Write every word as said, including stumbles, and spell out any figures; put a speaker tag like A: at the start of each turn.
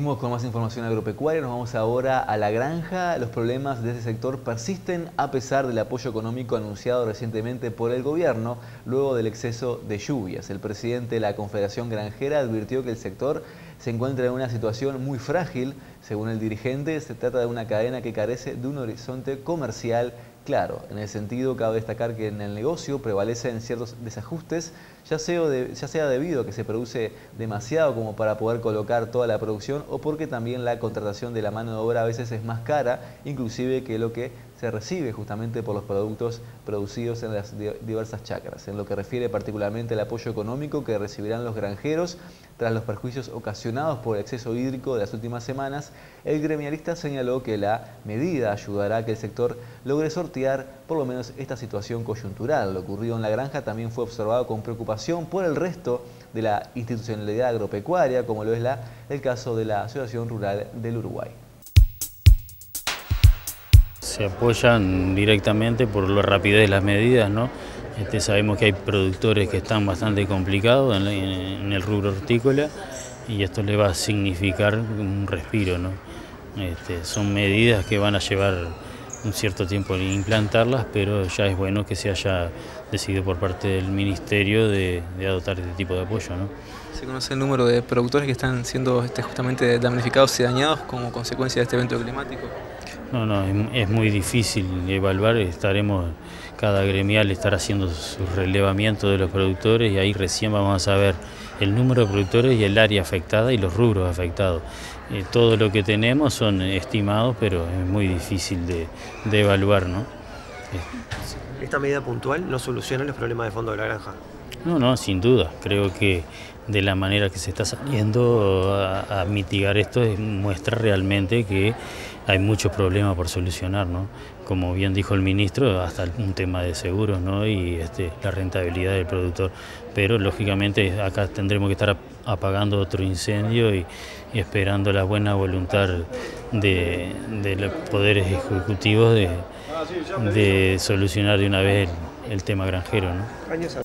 A: Seguimos con más información agropecuaria. Nos vamos ahora a la granja. Los problemas de ese sector persisten a pesar del apoyo económico anunciado recientemente por el gobierno luego del exceso de lluvias. El presidente de la Confederación Granjera advirtió que el sector se encuentra en una situación muy frágil. Según el dirigente, se trata de una cadena que carece de un horizonte comercial claro. En ese sentido, cabe destacar que en el negocio prevalecen ciertos desajustes, ya sea, de, ya sea debido a que se produce demasiado como para poder colocar toda la producción o porque también la contratación de la mano de obra a veces es más cara, inclusive que lo que se recibe justamente por los productos producidos en las diversas chacras. En lo que refiere particularmente al apoyo económico que recibirán los granjeros tras los perjuicios ocasionados por el exceso hídrico de las últimas semanas, el gremialista señaló que la medida ayudará a que el sector logre sortear por lo menos esta situación coyuntural. Lo ocurrido en la granja también fue observado con preocupación por el resto de la institucionalidad agropecuaria, como lo es la, el caso de la Asociación Rural del Uruguay.
B: Se apoyan directamente por la rapidez de las medidas, ¿no? Este, sabemos que hay productores que están bastante complicados en, en el rubro hortícola y esto le va a significar un respiro, ¿no? Este, son medidas que van a llevar un cierto tiempo implantarlas, pero ya es bueno que se haya decidido por parte del Ministerio de, de adoptar este tipo de apoyo, ¿no?
C: ¿Se conoce el número de productores que están siendo este, justamente damnificados y dañados como consecuencia de este evento climático?
B: No, no, es, es muy difícil evaluar. Estaremos, cada gremial estará haciendo su relevamiento de los productores y ahí recién vamos a saber el número de productores y el área afectada y los rubros afectados. Eh, todo lo que tenemos son estimados, pero es muy difícil de, de evaluar, ¿no?
D: ¿Esta medida puntual no soluciona los problemas de fondo de la granja?
B: No, no, sin duda. Creo que de la manera que se está saliendo a, a mitigar esto muestra realmente que hay muchos problemas por solucionar, ¿no? Como bien dijo el ministro, hasta un tema de seguros, ¿no? Y este, la rentabilidad del productor. Pero lógicamente acá tendremos que estar apagando otro incendio y, y esperando la buena voluntad de, de los poderes ejecutivos de, de solucionar de una vez el, el tema granjero, ¿no?